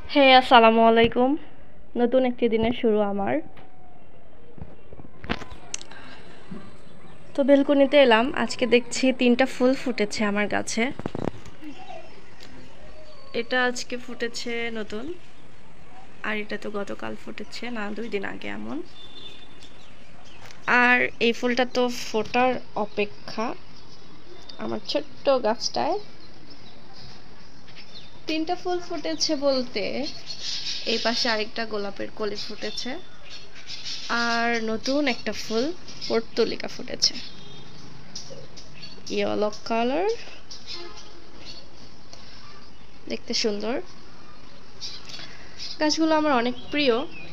হে আসসালামু আলাইকুম। নতুন একটি দিনের শুরু আমার। তো বেলকনিতে এলাম, আজকে দেখছি 3টা ফুল ফুটেছে আমার গাছে। এটা আজকে ফুটেছে নতুন, আর এটা তো গতকাল ফুটেছে, না 2 দিন আগে এমন। আর এই ফুলটা তো ফোটার অপেক্ষা আমার ছোট্ট গাছটায়। 3টা ফুল ফুটেছে বলতে এই পাশে আরেকটা গোলাপের কলি ফুটেছে, আর নতুন একটা ফুল পর্তুলিকা ফুটেছে, ইয়েলো কালার, দেখতে সুন্দর। গাছগুলো আমার অনেক প্রিয়।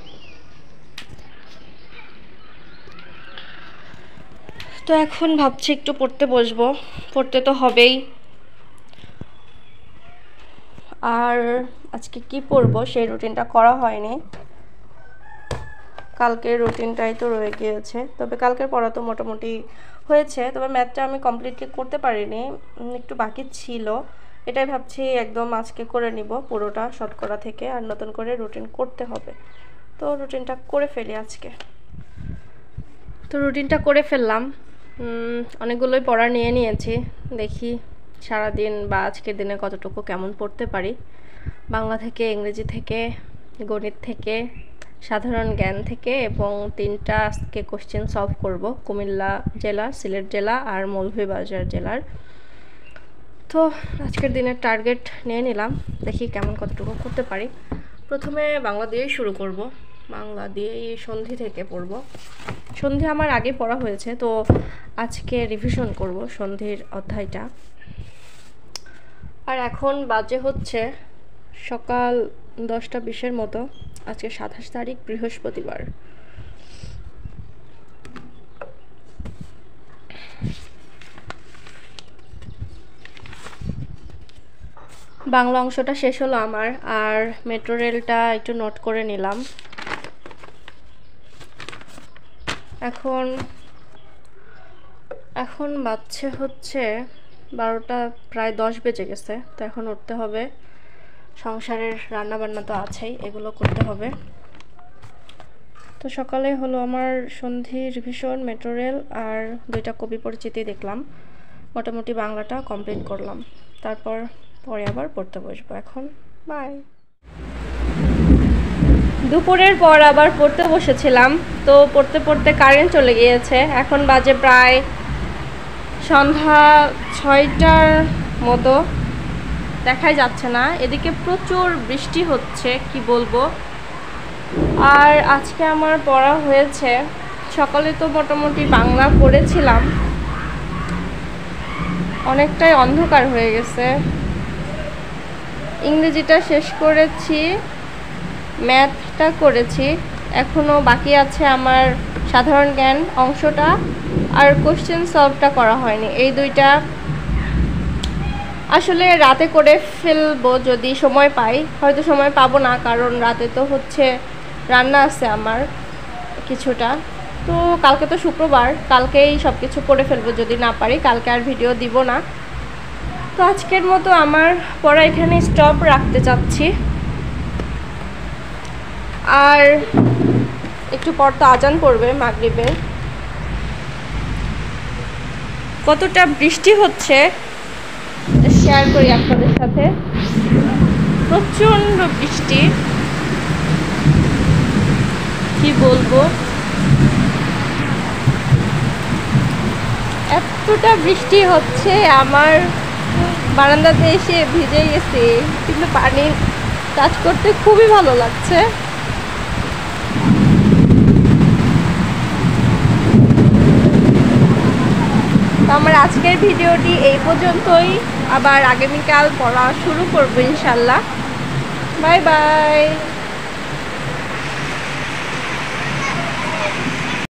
তো এখন ভাবছি একটু পড়তে বসবো, পড়তে তো হবেই। আর আজকে কি পড়বো সেই রুটিনটা করা হয়নি, কালকের রুটিনটাই তো রয়ে গিয়েছে। তবে কালকের পড়া তো মোটামুটি হয়েছে, তবে ম্যাথটা আমি কমপ্লিটলি করতে পারিনি, একটু বাকি ছিল। এটাই ভাবছি একদম আজকে করে নিব পুরোটা শতকরা থেকে, আর নতুন করে রুটিন করতে হবে। তো রুটিনটা করে ফেলি আজকে। তো রুটিনটা করে ফেললাম, অনেকগুলোই পড়া নিয়ে নিয়েছি। দেখি সারাদিন বা আজকের দিনে কতটুকু কেমন পড়তে পারি। বাংলা থেকে, ইংরেজি থেকে, গণিত থেকে, সাধারণ জ্ঞান থেকে, এবং 3টা আজকে কোশ্চেন সলভ করব কুমিল্লা জেলা, সিলেট জেলা আর মৌলভীবাজার জেলার। তো আজকের দিনের টার্গেট নিয়ে নিলাম, দেখি কেমন কতটুকু করতে পারি। প্রথমে বাংলা দিয়েই শুরু করব, বাংলা দিয়েই সন্ধি থেকে পড়ব। সন্ধি আমার আগে পড়া হয়েছে, তো আজকে রিভিশন করব সন্ধির অধ্যায়টা। আর এখন বাজে হচ্ছে সকাল 10টা 20-এর মতো। আজকে 27 তারিখ, বৃহস্পতিবার। বাংলা অংশটা শেষ হলো আমার, আর মেট্রো রেলটা একটু নোট করে নিলাম। এখন বাজছে হচ্ছে 12টা, প্রায় 10 বেজে গেছে। তো এখন উঠতে হবে, সংসারের রান্নাবান্না তো আছেই, এগুলো করতে হবে। তো সকালে হলো আমার সন্ধি, রিভিশন, মেট্রো রেল আর 2টা কবি পরিচিতি দেখলাম। মোটামুটি বাংলাটা কমপ্লিট করলাম, তারপর পরে আবার পড়তে বসবো। এখন বাই। দুপুরের পর আবার পড়তে বসেছিলাম, তো পড়তে পড়তে কারেন্ট চলে গিয়েছে। এখন বাজে প্রায় সন্ধ্যা 6টার মতো, দেখাই যাচ্ছে না। এদিকে প্রচুর বৃষ্টি হচ্ছে, কি বলবো। আর আজকে আমার পড়া হয়েছে, সকালে তো মোটামুটি বাংলা পড়েছিলাম, অনেকটাই অন্ধকার হয়ে গেছে। ইংরেজিটা শেষ করেছি, ম্যাথটা করেছি, এখনও বাকি আছে আমার সাধারণ জ্ঞান অংশটা, আর কোশ্চেন সলভটা করা হয়নি। এই 2টা আসলে রাতে করে ফেলবো যদি সময় পাই, হয়তো সময় পাবো না, কারণ রাতে তো হচ্ছে রান্না আছে আমার কিছুটা। তো কালকে তো শুক্রবার, কালকেই সব কিছু করে ফেলবো যদি না পারি, কালকে আর ভিডিও দিব না। তো আজকের মতো আমার পড়া এখানে স্টপ রাখতে চাচ্ছি। আর একটু পর তো আজান পড়বে মাগরিবের। কতটা বৃষ্টি হচ্ছে শেয়ার করি আপনাদের সাথে, প্রচণ্ড বৃষ্টি, কি বলবো। এতটা বৃষ্টি হচ্ছে, আমার বারান্দাতে এসে ভিজে গেছি, কিন্তু পানি টাচ করতে খুবই ভালো লাগছে। তো আমার আজকের ভিডিওটি এই পর্যন্তই, আবার আগামীকাল পড়া শুরু করবো ইনশাল্লাহ। Bye by.